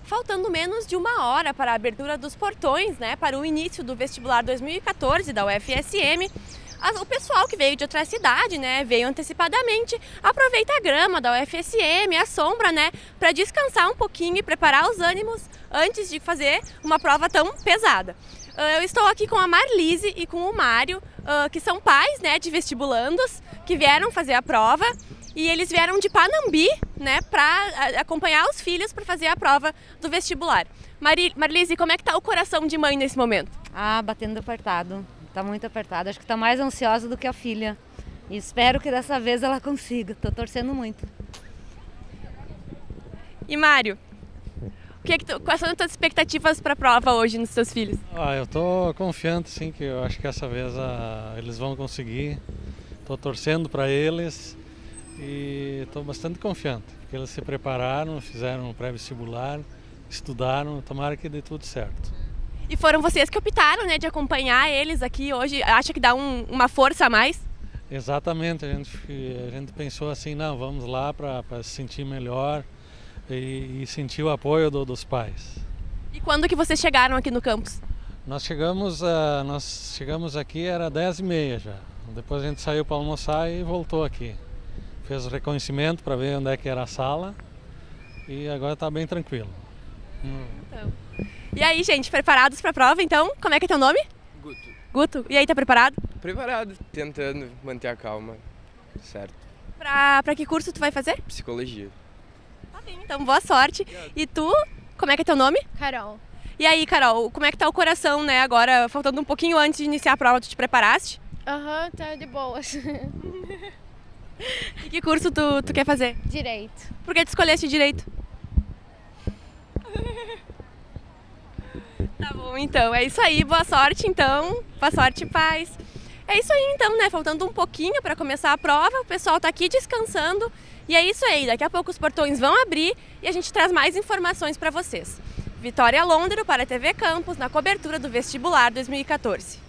faltando menos de 1 hora para a abertura dos portões, né, para o início do vestibular 2014 da UFSM, o pessoal que veio de outra cidade, né, veio antecipadamente, aproveita a grama da UFSM, a sombra, né, para descansar um pouquinho e preparar os ânimos antes de fazer uma prova tão pesada. Eu estou aqui com a Marlise e com o Mário, que são pais, né, de vestibulandos que vieram fazer a prova. E eles vieram de Panambi, né, para acompanhar os filhos para fazer a prova do vestibular. Marlise, como é que tá o coração de mãe nesse momento? Batendo apertado. Tá muito apertado. Acho que tá mais ansiosa do que a filha. E espero que dessa vez ela consiga. Tô torcendo muito. E Mário, quais são as tuas expectativas para a prova hoje nos seus filhos? Eu tô confiante, sim, que eu acho que essa vez eles vão conseguir. Tô torcendo para eles. E estou bastante confiante, porque eles se prepararam, fizeram um pré-vestibular, estudaram, tomara que dê tudo certo. E foram vocês que optaram, né, de acompanhar eles aqui hoje, acha que dá uma força a mais? Exatamente, a gente pensou assim, não, vamos lá para se sentir melhor e sentir o apoio dos pais. E quando que vocês chegaram aqui no campus? Nós chegamos aqui, era 10h30 já, depois a gente saiu para almoçar e voltou aqui. Fez o reconhecimento para ver onde é que era a sala e agora está bem tranquilo. Então. E aí, gente, preparados para a prova então? Como é que é teu nome? Guto. Guto. E aí, tá preparado? Preparado, tentando manter a calma, certo. Para que curso tu vai fazer? Psicologia. Tá bem, então boa sorte. E tu, como é que é teu nome? Carol. E aí, Carol, como é que tá o coração, né, agora, faltando um pouquinho antes de iniciar a prova, tu te preparaste? Tá de boas. E que curso tu quer fazer? Direito. Por que tu escolheste direito? Tá bom, então, é isso aí, boa sorte então, boa sorte, paz. É isso aí então, né, faltando um pouquinho para começar a prova, o pessoal tá aqui descansando e é isso aí, daqui a pouco os portões vão abrir e a gente traz mais informações para vocês. Vitória Londero para a TV Campus, na cobertura do vestibular 2014.